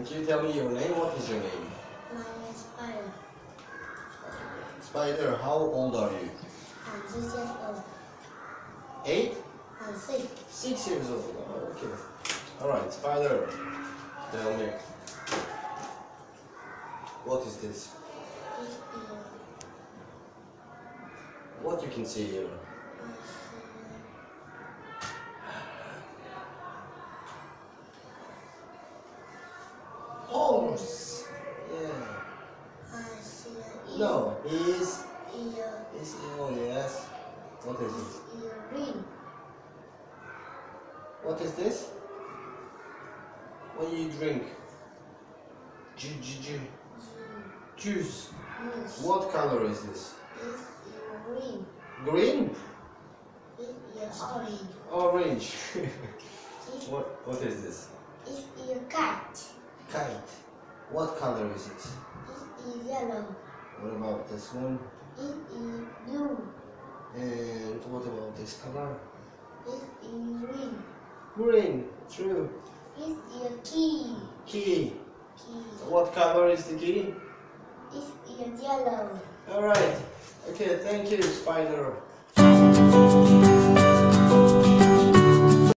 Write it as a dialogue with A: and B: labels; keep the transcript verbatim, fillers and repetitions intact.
A: Can you tell me your name? What is your name?
B: My name is Spider.
A: Spider, how old are you?
B: I'm six years old.
A: Eight?
B: I'm six.
A: Six years old. Oh, okay. Alright, Spider, tell me. What is this?
B: This ear.
A: What you can see here? Horse. Yeah.
B: I see an ear.
A: No, is
B: Ear.
A: is oh yes. What is this?
B: Earring.
A: What is this? What do you drink? Ju ju ju. Juice.
B: Moose.
A: What color is this?
B: This earring.
A: Green?
B: This ear orange.
A: Orange.
B: This,
A: what what is this?
B: this ear cat.
A: Kite. What color is it?
B: This ear yellow.
A: What about this one?
B: This ear blue.
A: And what about this color?
B: This ear green.
A: Green. True.
B: This ear key.
A: Key.
B: Key.
A: What color is the key?
B: This ear yellow.
A: Alright. Okay, thank you, Spider.